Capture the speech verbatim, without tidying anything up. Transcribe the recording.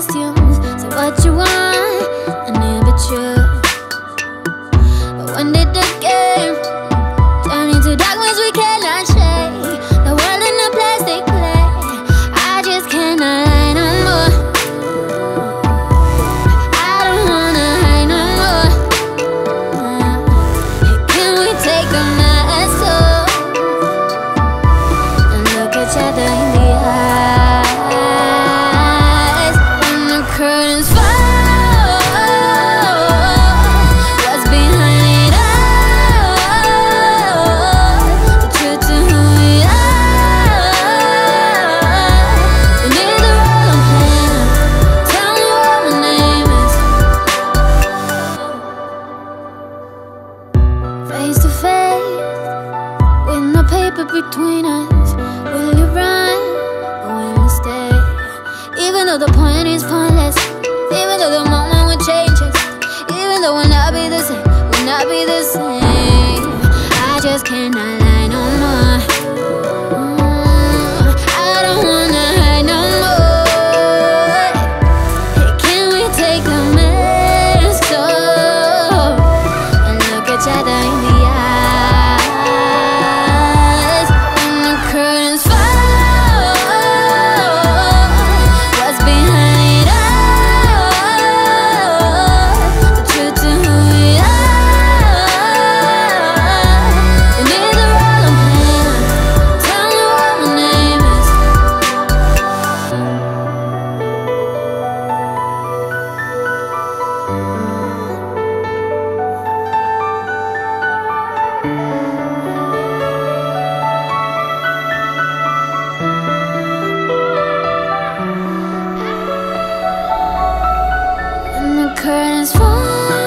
costumes. Say what you want, and never true. But when did the game turn into darkness we cannot shake? The world in a plastic play. I just cannot lie no more. I don't wanna hide no more. Can we take a mask off and look each other in the eyes when the curtains fall? What's behind it all? The truth to who we are. You need the role I'm playing. Tell me what my name is. Face to face, with no paper between us. Will you run or will you stay? Even though the point is pointless, even though the moment will change us, even though we'll not be the same, we'll not be the same. I just cannot lie no more. Mm, I don't wanna hide no more. Hey, can we take the mask off and look each other in the eyes when the curtains fall? What's behind it all? The truth to who we are. You need the role I'm playing. Tell me what my name is. And the curtains fall.